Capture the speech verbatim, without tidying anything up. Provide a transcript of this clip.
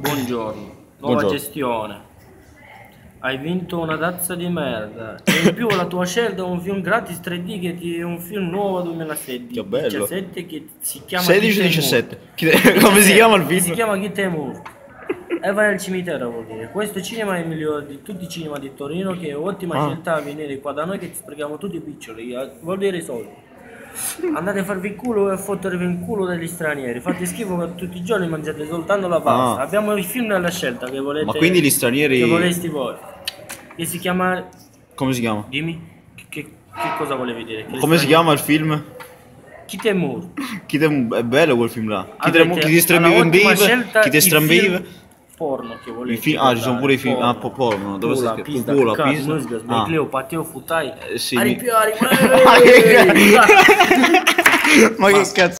Buongiorno, nuova Buongiorno. gestione. Hai vinto una tazza di merda. E in più la tua scelta è un film gratis tre D che ti è un film nuovo duemilasedici. Che bello. diciassette che si chiama sedici Kid diciassette. Temur. Come si chiama il Si film? chiama Kid Temur. E vai al cimitero, vuol dire. Questo cinema è il migliore di tutti i cinema di Torino, che è ottima Ah. scelta a venire qua da noi che ti sprechiamo tutti i piccioli, eh, vuol dire i soldi. Andate a farvi il culo e a fottervi il culo degli stranieri. Fate schifo che tutti i giorni mangiate soltanto la pasta. Ah. Abbiamo il film della scelta che volete. Ma quindi gli stranieri- Che volesti voi. Che si chiama. Come si chiama? Dimmi. Che, che, che cosa volevi dire? Che Come si chiama il film? Chi Temur. Chi te... È bello quel film là. Chi, te... Avete chi ti strambive, alla ottima scelta chi ti i strambive. film Porno che volete. I film- ah, ci sono pure i film- porno. ah, po- porno, dove Pula, si scrive? pizza, Pula, cazzo, pizza. musga, Ah. sbecleo, pateo, futai. Eh, sì, Ari mi- più, ari, Ma che cazzo?